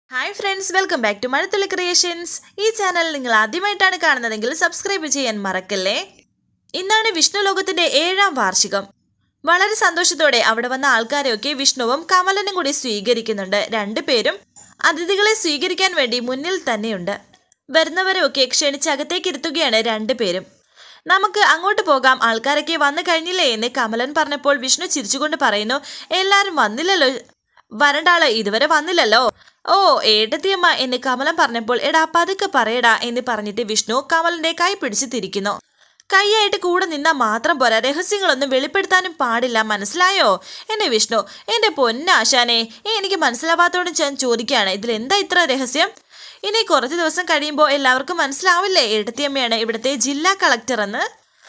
Hi friends, welcome back to Mazhathulli creations. ഈ channel നിങ്ങൾ ആദ്യമായിട്ടാണ് കാണുന്നതെങ്കിൽ സബ്സ്ക്രൈബ് ചെയ്യാൻ മറക്കല്ലേ. ഇന്നാണ് വിഷ്ണു ലോകത്തിന്റെ 7ാം വാർഷികം. വളരെ സന്തോഷത്തോടെ അവിടെ വന്ന ആൾക്കാരെയൊക്കെ വിഷ്ണുവും കമലനും കൂടി സ്വീകരിക്കുന്നുണ്ട്. രണ്ടുപേരും അതിഥികളെ സ്വീകരിക്കാൻ വേണ്ടി മുന്നിൽ തന്നെയുണ്ട്. വരുന്നവരെയൊക്കെ ക്ഷണിച്ച് അകത്തേക്ക് ഇരുത്തുകയാണ് രണ്ടുപേരും. നമുക്ക് അങ്ങോട്ട് പോകാം, ആൾക്കാരൊക്കെ വന്നു കഴിഞ്ഞില്ലേ എന്ന് കമലൻ പറഞ്ഞപ്പോൾ വിഷ്ണു ചിരിച്ചുകൊണ്ട് പറയുന്നു, എല്ലാരും വന്നില്ലല്ലോ, വരണ്ടാള് ഇതുവരെ വന്നില്ലല്ലോ. ഓ ഏട്ടത്തിയമ്മ എന്ന് കമലൻ പറഞ്ഞപ്പോൾ എടാ പതുക്കെ പറയടാ എന്ന് പറഞ്ഞിട്ട് വിഷ്ണു കമലന്റെ കൈ പിടിച്ച് തിരിക്കുന്നു. കൈയായിട്ട് കൂടെ നിന്നാൽ മാത്രം പോരാ, രഹസ്യങ്ങളൊന്നും വെളിപ്പെടുത്താനും പാടില്ല, മനസ്സിലായോ എന്നെ വിഷ്ണു. എന്റെ പൊന്നാശാനെ, എനിക്ക് മനസ്സിലാവാത്തോണ്ട് ഞാൻ ചോദിക്കുകയാണ്, ഇതിലെന്താ ഇത്ര രഹസ്യം? ഇനി കുറച്ച് ദിവസം കഴിയുമ്പോൾ എല്ലാവർക്കും മനസ്സിലാവില്ലേ ഏട്ടത്തിയമ്മയാണ് ഇവിടുത്തെ ജില്ലാ കളക്ടർ എന്ന്.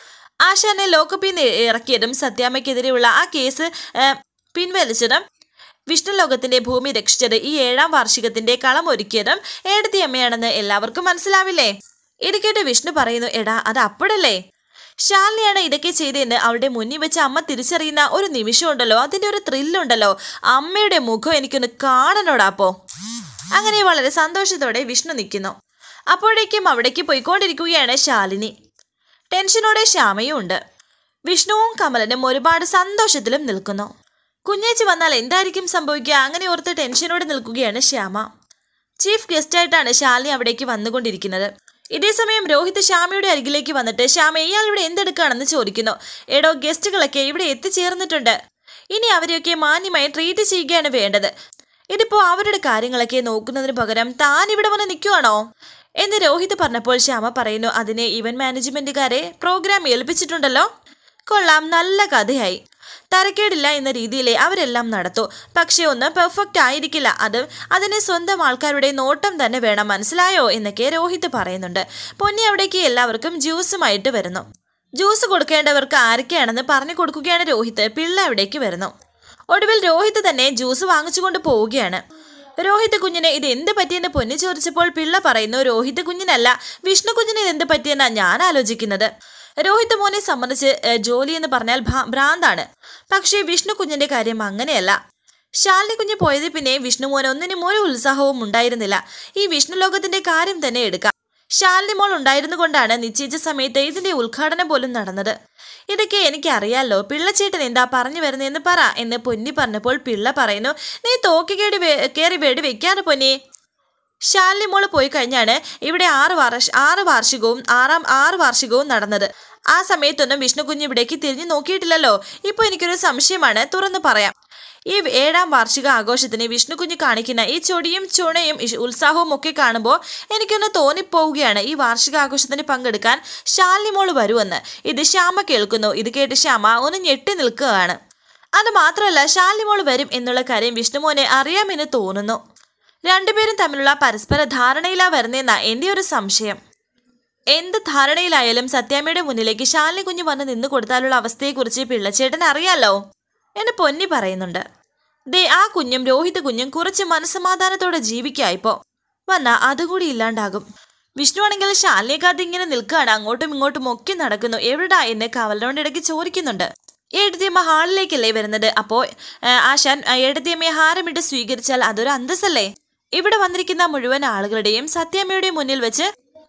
ആശാനെ ലോക്കപ്പിൽ നിന്ന് ഇറക്കിയതും സത്യാമ്മയ്ക്കെതിരെയുള്ള ആ കേസ് പിൻവലിച്ചതും വിഷ്ണു ലോകത്തിന്റെ ഭൂമി രക്ഷിച്ചത് ഈ 7ാം വാർഷികത്തിന്റെ കളമൊരുക്കിയതും ഏടത്തിയമ്മയാണെന്ന് എല്ലാവർക്കും മനസ്സിലാവില്ലേ? ഇടയ്ക്കേട്ട് വിഷ്ണു പറയുന്നു, എടാ അത് അപ്പോഴല്ലേ ശാലിനിയാണ് ഇതൊക്കെ ചെയ്തതെന്ന് അവളുടെ മുന്നിൽ വെച്ച് അമ്മ തിരിച്ചറിയുന്ന ഒരു നിമിഷം ഉണ്ടല്ലോ, അതിന്റെ ഒരു ത്രില്ലുണ്ടല്ലോ, അമ്മയുടെ മുഖം എനിക്കൊന്ന് കാണണോടാപ്പോ. അങ്ങനെ വളരെ സന്തോഷത്തോടെ വിഷ്ണു നിൽക്കുന്നു. അപ്പോഴേക്കും അവിടേക്ക് പോയിക്കൊണ്ടിരിക്കുകയാണ് ശാലിനി. ടെൻഷനോടെ ശ്യാമയും ഉണ്ട്. വിഷ്ണുവും കമലനും ഒരുപാട് സന്തോഷത്തിലും നിൽക്കുന്നു. കുഞ്ഞേച്ചി വന്നാൽ എന്തായിരിക്കും സംഭവിക്കുക, അങ്ങനെ ഓർത്ത് ടെൻഷനോടെ നിൽക്കുകയാണ് ശ്യാമ. ചീഫ് ഗസ്റ്റായിട്ടാണ് ശാലിനി അവിടേക്ക് വന്നുകൊണ്ടിരിക്കുന്നത്. ഇതേസമയം രോഹിത് ശ്യാമയുടെ അരികിലേക്ക് വന്നിട്ട്, ശ്യാമ ഇയാൾ ഇവിടെ എന്തെടുക്കുകയാണെന്ന് ചോദിക്കുന്നു. എടോ, ഗസ്റ്റുകളൊക്കെ ഇവിടെ എത്തിച്ചേർന്നിട്ടുണ്ട്, ഇനി അവരെയൊക്കെ മാന്യമായി ട്രീറ്റ് ചെയ്യുകയാണ് വേണ്ടത്. ഇതിപ്പോ അവരുടെ കാര്യങ്ങളൊക്കെ നോക്കുന്നതിന് പകരം താൻ ഇവിടെ വന്ന് നിൽക്കുവാണോ എന്ന് രോഹിത് പറഞ്ഞപ്പോൾ ശ്യാമ പറയുന്നു, അതിനെ ഇവന്റ് മാനേജ്മെന്റുകാരെ പ്രോഗ്രാം ഏൽപ്പിച്ചിട്ടുണ്ടല്ലോ. കൊള്ളാം, നല്ല കഥയായി. തരക്കേടില്ല എന്ന രീതിയിലെ അവരെല്ലാം നടത്തൂ, പക്ഷെ ഒന്ന് പെർഫെക്റ്റ് ആയിരിക്കില്ല, അതിന് സ്വന്തം ആൾക്കാരുടെ നോട്ടം തന്നെ വേണം, മനസ്സിലായോ എന്നൊക്കെ രോഹിത് പറയുന്നുണ്ട്. പൊന്നി അവിടേക്ക് എല്ലാവർക്കും ജ്യൂസുമായിട്ട് വരുന്നു. ജ്യൂസ് കൊടുക്കേണ്ടവർക്ക് ആരൊക്കെയാണെന്ന് പറഞ്ഞു കൊടുക്കുകയാണ് രോഹിത്. പിള്ള അവിടേക്ക് വരുന്നു. ഒടുവിൽ രോഹിത് തന്നെ ജ്യൂസ് വാങ്ങിച്ചുകൊണ്ട് പോവുകയാണ്. രോഹിത് കുഞ്ഞിനെ ഇത് എന്ത് പറ്റിയെന്ന് പൊന്നി ചോദിച്ചപ്പോൾ പിള്ള പറയുന്നു, രോഹിത് കുഞ്ഞിനല്ല, വിഷ്ണു കുഞ്ഞിന് ഇത് എന്ത് പറ്റിയെന്നാണ് ഞാൻ ആലോചിക്കുന്നത്. രോഹിത് മോനെ സംബന്ധിച്ച് ജോലി എന്ന് പറഞ്ഞാൽ ഭ്രാന്താണ്, പക്ഷേ വിഷ്ണു കുഞ്ഞിന്റെ കാര്യം അങ്ങനെയല്ല. ശാലിനി കുഞ്ഞ് പോയത് പിന്നെ വിഷ്ണു മോന് ഒന്നിനും ഒരു ഉത്സാഹവും ഉണ്ടായിരുന്നില്ല. ഈ വിഷ്ണു ലോകത്തിന്റെ കാര്യം തന്നെ എടുക്കാം. ശാലിനി മോൾ ഉണ്ടായിരുന്നു കൊണ്ടാണ് നിശ്ചയിച്ച സമയത്ത് ഇതിന്റെ ഉദ്ഘാടനം പോലും നടന്നത്. ഇതൊക്കെ എനിക്ക് അറിയാലോ, പിള്ളച്ചേട്ടൻ എന്താ പറഞ്ഞു വരുന്നതെന്ന് പറ എന്ന് പൊന്നി പറഞ്ഞപ്പോൾ പിള്ള പറയുന്നു, നീ തോക്കിക്കേടി കയറി വെടി വെക്കാറ് പൊന്നി. ശാലിനി മോള് പോയി കഴിഞ്ഞാണ് ഇവിടെ 6 വാർഷികവും നടന്നത്. ആ സമയത്തൊന്നും വിഷ്ണു കുഞ്ഞ് ഇവിടേക്ക് തിരിഞ്ഞു നോക്കിയിട്ടില്ലല്ലോ. ഇപ്പോൾ എനിക്കൊരു സംശയമാണ്, തുറന്നു പറയാം. ഈ 7ാം വാർഷിക ആഘോഷത്തിന് വിഷ്ണു കുഞ്ഞ് കാണിക്കുന്ന ഈ ചൊടിയും ചുണയും ഉത്സാഹവും ഒക്കെ കാണുമ്പോൾ എനിക്കൊന്ന് തോന്നിപ്പോവുകയാണ്, ഈ വാർഷികാഘോഷത്തിന് പങ്കെടുക്കാൻ ശാലിനി മോള് വരുമെന്ന്. ഇത് ശ്യാമ കേൾക്കുന്നു. ഇത് കേട്ട് ശ്യാമ ഒന്ന് ഞെട്ടി നിൽക്കുകയാണ്. അത് മാത്രമല്ല, ശാലിനി മോള് വരും എന്നുള്ള കാര്യം വിഷ്ണുമോനെ അറിയാമെന്ന് തോന്നുന്നു. രണ്ടുപേരും തമ്മിലുള്ള പരസ്പര ധാരണയിലാ വരുന്നതെന്നാ എൻ്റെ ഒരു സംശയം. എന്ത് ധാരണയിലായാലും സത്യാമ്മയുടെ മുന്നിലേക്ക് ശാലിനി കുഞ്ഞ് വന്ന് നിന്ന് കൊടുത്താലുള്ള അവസ്ഥയെക്കുറിച്ച് പിള്ളച്ചേട്ടൻ അറിയാലോ എന്ന് പൊന്നി പറയുന്നുണ്ട്. ദേ ആ കുഞ്ഞും രോഹിത് കുഞ്ഞും കുറച്ച് മനസ്സമാധാനത്തോടെ ജീവിക്കായിപ്പോ വന്നാ അതുകൂടി ഇല്ലാണ്ടാകും. വിഷ്ണു ആണെങ്കിൽ ശാലിനിയെക്കാത്ത് ഇങ്ങനെ നിൽക്കുകയാണ്, അങ്ങോട്ടും ഇങ്ങോട്ടും ഒക്കെ നടക്കുന്നു. എവിടാ എന്ന് കവലനോട് ഇടയ്ക്ക് ചോദിക്കുന്നുണ്ട്. ഏട്ടത്തിയമ്മ ഹാളിലേക്കല്ലേ വരുന്നത്, അപ്പോൾ ആശാൻ ഏട്ടത്തിയമ്മയെ ഹാരമിട്ട് സ്വീകരിച്ചാൽ അതൊരു അന്തസ്സല്ലേ? ഇവിടെ വന്നിരിക്കുന്ന മുഴുവൻ ആളുകളുടെയും സത്യാമ്മയുടെ മുന്നിൽ വെച്ച്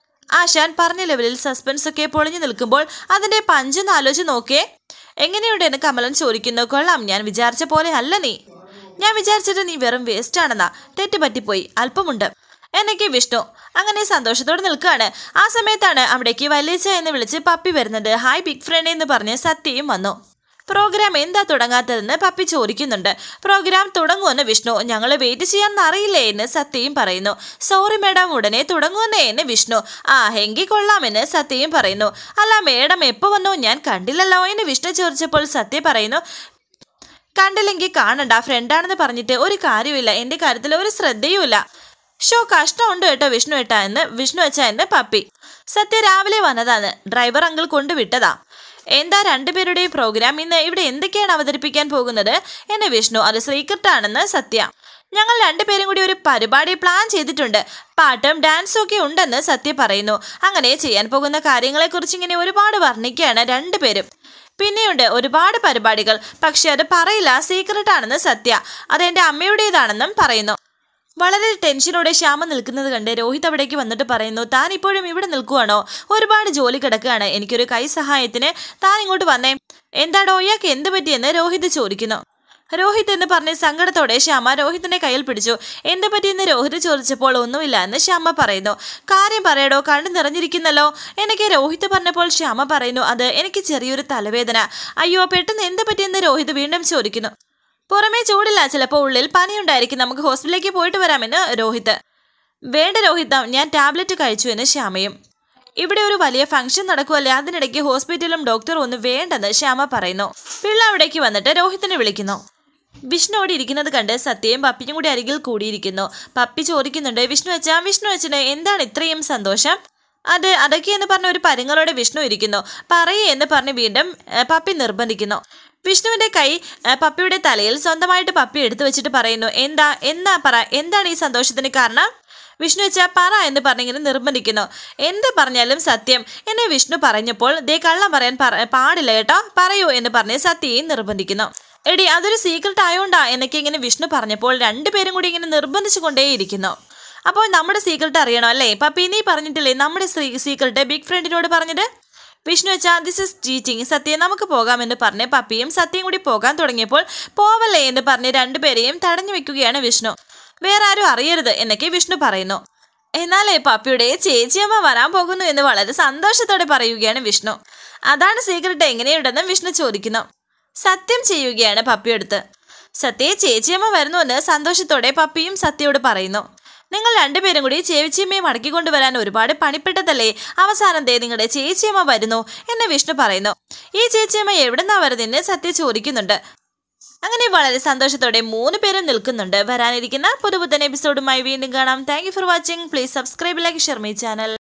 ആശാൻ പറഞ്ഞ ലെവലിൽ സസ്പെൻസ് ഒക്കെ പൊളിഞ്ഞു നിൽക്കുമ്പോൾ അതിന്റെ പഞ്ചെന്ന് ആലോചിച്ച് നോക്കേ എങ്ങനെയുണ്ട് എന്ന് കമലൻ ചോദിക്കുന്നു. കൊള്ളാം, ഞാൻ വിചാരിച്ച പോലെ അല്ല നീ. ഞാൻ വിചാരിച്ചിട്ട് നീ വെറും വേസ്റ്റ് ആണെന്നാ, തെറ്റ് പറ്റിപ്പോയി, അല്പമുണ്ട് എന്നൊക്കെ വിഷ്ണു അങ്ങനെ സന്തോഷത്തോടെ നിൽക്കുകയാണ്. ആ സമയത്താണ് അവിടേക്ക് വലിയച്ച എന്ന് വിളിച്ച് പപ്പി വരുന്നത്. ഹായ് ബിഗ് ഫ്രണ്ട് എന്ന് പറഞ്ഞ് സത്യയും വന്നു. പ്രോഗ്രാം എന്താ തുടങ്ങാത്തതെന്ന് പപ്പി ചോദിക്കുന്നുണ്ട്. പ്രോഗ്രാം തുടങ്ങുമെന്ന് വിഷ്ണു. ഞങ്ങൾ വെയിറ്റ് ചെയ്യാൻ അറിയില്ലേ എന്ന് സത്യയും പറയുന്നു. സോറി മേഡം, ഉടനെ തുടങ്ങുമെന്നേ എന്ന് വിഷ്ണു. എങ്കിൽ കൊള്ളാമെന്ന് സത്യയും പറയുന്നു. അല്ല മേഡം എപ്പോൾ വന്നു, ഞാൻ കണ്ടില്ലല്ലോ എന്ന് വിഷ്ണു ചോദിച്ചപ്പോൾ സത്യ പറയുന്നു, കണ്ടില്ലെങ്കിൽ കാണണ്ട, ഫ്രണ്ടാണെന്ന് പറഞ്ഞിട്ട് ഒരു കാര്യമില്ല, എൻ്റെ കാര്യത്തിൽ ഒരു ശ്രദ്ധയുമില്ല. കഷ്ടമുണ്ട് കേട്ടോ വിഷ്ണു ഏട്ടാ എന്ന് വിഷ്ണു വെച്ചാ എന്ന് പപ്പി. സത്യ രാവിലെ വന്നതാണ്, ഡ്രൈവർ അങ്കിൾ കൊണ്ടുവിട്ടതാ. എന്താ രണ്ടുപേരുടെയും പ്രോഗ്രാം, ഇന്ന് ഇവിടെ എന്തൊക്കെയാണ് അവതരിപ്പിക്കാൻ പോകുന്നത് എന്ന് വിഷ്ണു. അത് സീക്രട്ടാണെന്ന് സത്യ. ഞങ്ങൾ രണ്ടുപേരും കൂടി ഒരു പരിപാടി പ്ലാൻ ചെയ്തിട്ടുണ്ട്, പാട്ടും ഡാൻസും ഒക്കെ ഉണ്ടെന്ന് സത്യ പറയുന്നു. അങ്ങനെ ചെയ്യാൻ പോകുന്ന കാര്യങ്ങളെക്കുറിച്ച് ഇങ്ങനെ ഒരുപാട് വർണ്ണിക്കുകയാണ് രണ്ടുപേരും. പിന്നെയുണ്ട് ഒരുപാട് പരിപാടികൾ, പക്ഷെ അത് പറയില്ല, സീക്രട്ടാണെന്ന് സത്യ. അതെൻ്റെ അമ്മയുടേതാണെന്നും പറയുന്നു. വളരെ ടെൻഷനോടെ ശ്യാമ നിൽക്കുന്നത് കണ്ട് രോഹിത് അവിടേക്ക് വന്നിട്ട് പറയുന്നു, താൻ ഇപ്പോഴും ഇവിടെ നിൽക്കുവാണോ? ഒരുപാട് ജോലി കിടക്കുകയാണ്, എനിക്കൊരു കൈ സഹായത്തിന് താൻ ഇങ്ങോട്ട് വന്നേ. എന്താടോ ഇയാൾക്ക് എന്ത് പറ്റിയെന്ന് രോഹിത് ചോദിക്കുന്നു. രോഹിത് എന്ന് പറഞ്ഞ് സങ്കടത്തോടെ ശ്യാമ രോഹിത്തിന്റെ കയ്യിൽ പിടിച്ചു. എന്ത് പറ്റിയെന്ന് രോഹിത് ചോദിച്ചപ്പോൾ ഒന്നുമില്ല എന്ന് ശ്യാമ പറയുന്നു. കാര്യം പറയടോ, കണ്ണു നിറഞ്ഞിരിക്കുന്നല്ലോ. എനിക്ക് രോഹിത് പറഞ്ഞപ്പോൾ ശ്യാമ പറയുന്നു, അത് എനിക്ക് ചെറിയൊരു തലവേദന. അയ്യോ, പെട്ടെന്ന് എന്ത് പറ്റിയെന്ന് രോഹിത് വീണ്ടും ചോദിക്കുന്നു. പുറമേ ചൂടില്ല, ചിലപ്പോൾ ഉള്ളിൽ പനിയുണ്ടായിരിക്കും, നമുക്ക് ഹോസ്പിറ്റലിലേക്ക് പോയിട്ട് വരാമെന്ന് രോഹിത്. വേണ്ട രോഹിത്, ഞാൻ ടാബ്ലറ്റ് കഴിച്ചു എന്ന് ശ്യാമയും. ഇവിടെ ഒരു വലിയ ഫംഗ്ഷൻ നടക്കുമല്ലേ, അതിനിടയ്ക്ക് ഹോസ്പിറ്റലും ഡോക്ടറും ഒന്നും വേണ്ടെന്ന് ശ്യാമ പറയുന്നു. പിള്ള അവിടേക്ക് വന്നിട്ട് രോഹിത്തിനെ വിളിക്കുന്നു. വിഷ്ണുവോട് ഇരിക്കുന്നത് കണ്ട് സത്യയും പപ്പിയും കൂടി അരികിൽ കൂടിയിരിക്കുന്നു. പപ്പി ചോദിക്കുന്നുണ്ട്, വിഷ്ണു അച്ഛന് എന്താണ് ഇത്രയും സന്തോഷം? അതൊക്കെ എന്ന് പറഞ്ഞ ഒരു പരുങ്ങളോടെ വിഷ്ണു ഇരിക്കുന്നു. പറയേ എന്ന് പറഞ്ഞ് വീണ്ടും പപ്പി നിർബന്ധിക്കുന്നു. വിഷ്ണുവിന്റെ കൈ പപ്പിയുടെ തലയിൽ സ്വന്തമായിട്ട് പപ്പി എടുത്തു വെച്ചിട്ട് പറയുന്നു, എന്താണ് ഈ സന്തോഷത്തിന് കാരണം? വിഷ്ണു വെച്ചാ പറ എന്ന് പറഞ്ഞിങ്ങനെ നിർബന്ധിക്കുന്നു. എന്ത് പറഞ്ഞാലും സത്യം എന്നെ വിഷ്ണു പറഞ്ഞപ്പോൾ ദേ കള്ളം പറയാൻ പാടില്ല കേട്ടോ, പറയൂ എന്ന് പറഞ്ഞ് സത്യയും നിർബന്ധിക്കുന്നു. എടി, അതൊരു സീക്രട്ട് ആയോണ്ടാ എന്നൊക്കെ ഇങ്ങനെ വിഷ്ണു പറഞ്ഞപ്പോൾ രണ്ടുപേരും കൂടി ഇങ്ങനെ നിർബന്ധിച്ചു കൊണ്ടേയിരിക്കുന്നു. അപ്പോൾ നമ്മുടെ സീക്രട്ട് അറിയണോ അല്ലേ? പപ്പി, നീ പറഞ്ഞിട്ടില്ലേ നമ്മുടെ സീക്രട്ട് ബിഗ് ഫ്രണ്ടിനോട് പറഞ്ഞത്? വിഷ്ണു വെച്ചാ ദിസ് ഇസ് ചീറ്റിംഗ്, സത്യം നമുക്ക് പോകാമെന്ന് പറഞ്ഞ് പപ്പിയും സത്യം കൂടി പോകാൻ തുടങ്ങിയപ്പോൾ പോവല്ലേ എന്ന് പറഞ്ഞ് രണ്ടുപേരെയും തടഞ്ഞു വെക്കുകയാണ് വിഷ്ണു. വേറെ ആരും അറിയരുത് എന്നൊക്കെ വിഷ്ണു പറയുന്നു. എന്നാലേ പപ്പിയുടെ ചേച്ചിയമ്മ വരാൻ പോകുന്നു എന്ന് വളരെ സന്തോഷത്തോടെ പറയുകയാണ് വിഷ്ണു. അതാണ് സീക്രട്ട്, എങ്ങനെയുണ്ടെന്ന് വിഷ്ണു ചോദിക്കുന്നു. സത്യം ചെയ്യുകയാണ് പപ്പിയെടുത്ത്. സത്യയെ ചേച്ചിയമ്മ വരുന്നുവെന്ന് സന്തോഷത്തോടെ പപ്പിയും സത്യയോട് പറയുന്നു. നിങ്ങൾ രണ്ടുപേരും കൂടി ചേച്ചിയമ്മയെ മടക്കിക്കൊണ്ടുവരാൻ ഒരുപാട് പണിപ്പെട്ടതല്ലേ, അവസാനം ദേ നിങ്ങളുടെ ചേച്ചിയമ്മ വരുന്നു എന്ന് വിഷ്ണു പറയുന്നു. ഈ ചേച്ചിയമ്മ എവിടെന്നാ വരുന്നതെന്ന് സത്യ ചോദിക്കുന്നുണ്ട്. അങ്ങനെ വളരെ സന്തോഷത്തോടെ 3 പേരും നിൽക്കുന്നുണ്ട്. വരാനിരിക്കുന്ന പുതുപുത്തൻ എപ്പിസോഡുമായി വീണ്ടും കാണാം. Thank you for watching. Please subscribe, like, share my channel.